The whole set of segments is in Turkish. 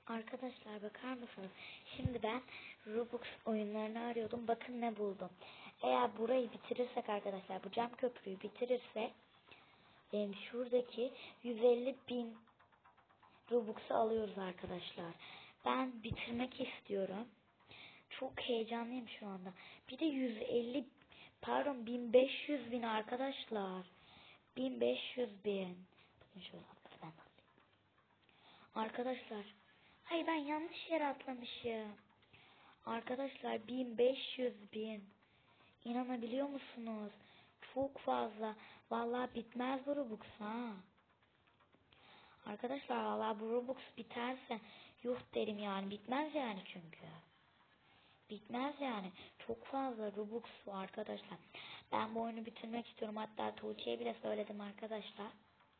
Arkadaşlar bakar mısınız? Şimdi ben Robux oyunlarını arıyordum. Bakın ne buldum. Eğer burayı bitirirsek arkadaşlar, bu cam köprüyü bitirirsek şuradaki 150.000 Robux'u alıyoruz arkadaşlar. Ben bitirmek istiyorum. Çok heyecanlıyım şu anda. Bir de 1500.000 arkadaşlar. 1500.000. Bakın şöyle ben arkadaşlar. Hayır, ben yanlış yere atlamışım. Arkadaşlar 1500.000. İnanabiliyor musunuz? Çok fazla. Vallahi bitmez bu Robux ha. Arkadaşlar vallahi bu Robux biterse yuh derim yani. Bitmez yani çünkü. Bitmez yani. Çok fazla Robux var arkadaşlar. Ben bu oyunu bitirmek istiyorum. Hatta Tuğçe'ye bile söyledim arkadaşlar.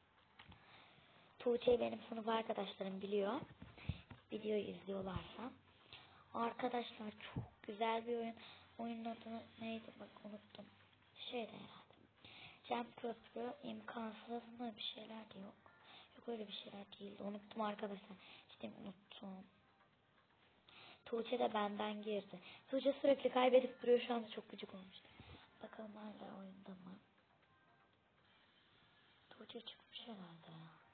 Tuğçe benim sınıf arkadaşlarım biliyor. Videoyu izliyorlarsa. Arkadaşlar çok güzel bir oyun. Oyunun adı neydi bak unuttum. Şeyde herhalde. Cam köprü imkansız mı bir şeyler de yok. Yok öyle bir şeyler değildi. Unuttum arkadaşlar. İşte unuttum. Tuğçe de benden girdi. Tuğçe sürekli kaybedip duruyor, şu anda çok gıcık olmuş. Bakalım hala oyunda mı? Tuğçe çıkmış herhalde.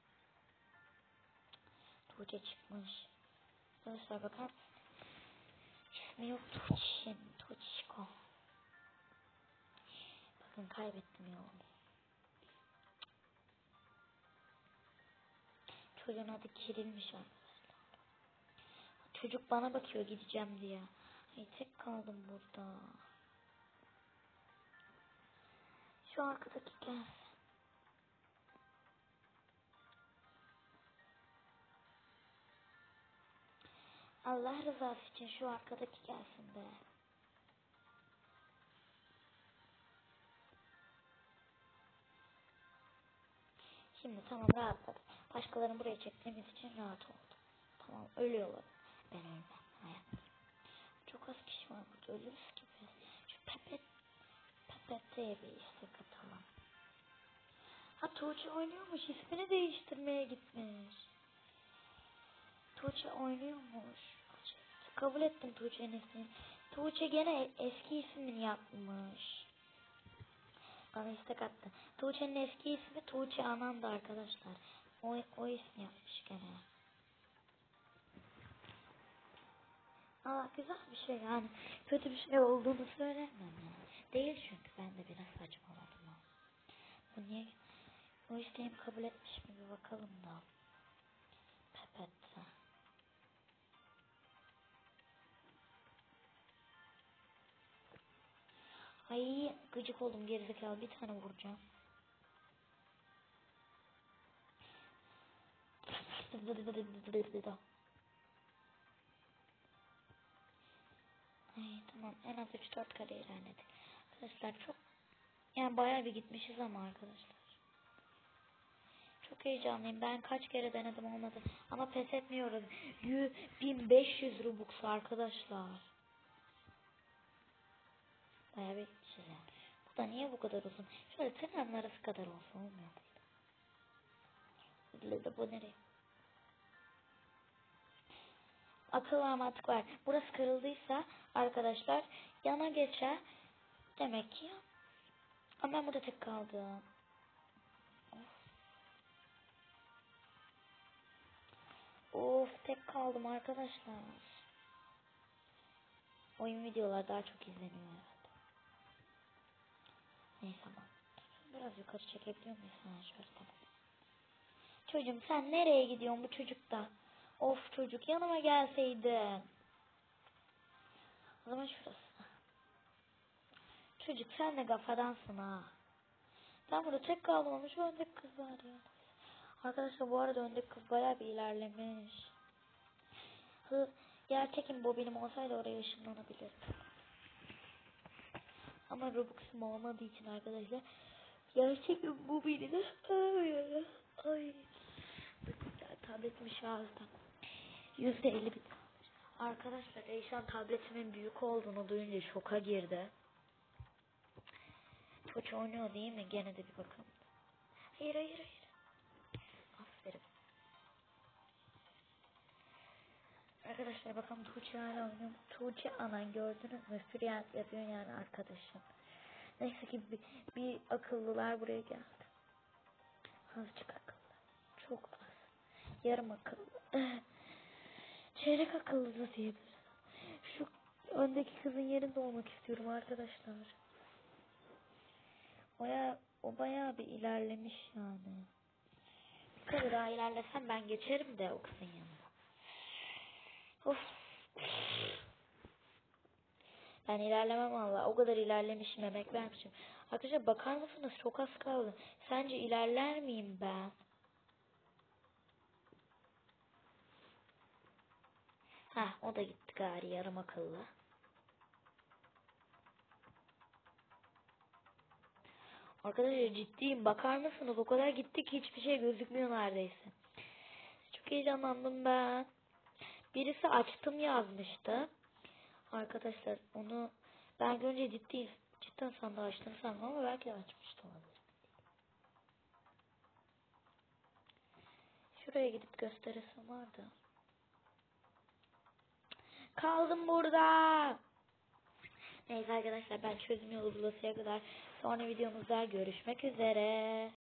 Tuğçe çıkmış. Arkadaşlar bakar mısın? İsmi yok Tuğçe'nin. Tuğçe'ko. Bakın kaybettim yolunu. Çocuğun adı Kiril'miş arkadaşlar. Çocuk bana bakıyor gideceğim diye. Ay tek kaldım burada. Şu arkadaki gelsin. Allah rızası için şu arkadaki gelsin be. Şimdi tamam, rahatladım. Başkalarını buraya çektiğimiz için rahat oldum. Tamam, ölüyorlar. Ben ölmem. Hayat. Çok az kişi var burada. Ölürüz gibi. Şu Pepet'e bir istek atalım. Ha, Tuğçe oynuyormuş. İsmini değiştirmeye gitmiş. Tuğçe oynuyormuş. Kabul ettim Tuğçe'nin ismini. Tuğçe gene eski ismini yapmış. Bana istek attı. Tuğçe'nin eski ismi Tuğçe Anan'dı arkadaşlar. O ismi yapmış gene. Aa, güzel bir şey yani. Kötü bir şey olduğunu söylemem yani. Değil çünkü ben de biraz saçmaladım. Bu niye? O isteğimi kabul etmiş mi bir bakalım da. Pepette. Ay gıcık oldum, gerizekalı, bir tane vuracağım. Ay tamam, en az 3-4 kare ilerledik. Arkadaşlar çok yani bayağı bir gitmişiz ama arkadaşlar. Çok heyecanlıyım. Ben kaç kere denedim, olmadı. Ama pes etmiyoruz. 1500 Robux arkadaşlar. Bayağı bir gitmişiz yani. Bu da niye bu kadar uzun? Şöyle tırnağın arası kadar olsa olmuyor muydu? Bu nereye? Akıl var, mantık var. Burası kırıldıysa arkadaşlar yana geçer. Demek ki ya. Ama ben burada tek kaldım. Of, tek kaldım arkadaşlar. Oyun videolar daha çok izleniyor herhalde. Neyse ama. Biraz yukarı çekebiliyor muyuz? Ha, şöyle tamam. Çocuğum sen nereye gidiyorsun bu çocukta? Of çocuk, yanıma gelseydin. O zaman şurası. Çocuk sen de gafadansın ha. Ben burada tek kaldım ama şu öndeki kız var ya. Arkadaşlar bu arada öndeki kız bayağı bir ilerlemiş. Gerçekin bobinim olsaydı oraya ışınlanabilirdim. Ama Robux'um olmadığı için arkadaşlar gerçekin bobinim. Ay. Tabletim şarjda. %50 bit. Arkadaşlar Eyşan tabletimin büyük olduğunu duyunca şoka girdi. Koç oynuyor değil mi? Gene de bir bakalım. Hayır. Aferin. Arkadaşlar bakalım Tuğçe hala oynuyor. Tuğçe anan gördünüz mü? Sürekli yapıyor yani arkadaşım. Neyse ki bir akıllılar buraya geldi. Azıcık akıllı. Çok az. Yarım akıllı. Çeyrek akıllı da diyebiliriz. Şu öndeki kızın yerinde olmak istiyorum arkadaşlar. O bayağı bir ilerlemiş yani. Bir kadar daha ilerlesem ben geçerim de o kızın yanına. Of. Ben ilerlemem valla. O kadar ilerlemişim, emek vermişim. Arkadaşlar bakar mısınız? Çok az kaldı. Sence ilerler miyim ben? Hah, o da gitti gari, yarım akıllı. Arkadaşlar ciddiyim. Bakar mısınız? O kadar gitti ki hiçbir şey gözükmüyor neredeyse. Çok heyecanlandım ben. Birisi açtım yazmıştı. Arkadaşlar onu ben görünce cidden sandığı açtığını sandım ama belki de açmıştı olabilir. Şuraya gidip gösteresim vardı. Kaldım burada. Neyse arkadaşlar, ben çözüm yolu bulasıya kadar sonra videomuzda görüşmek üzere.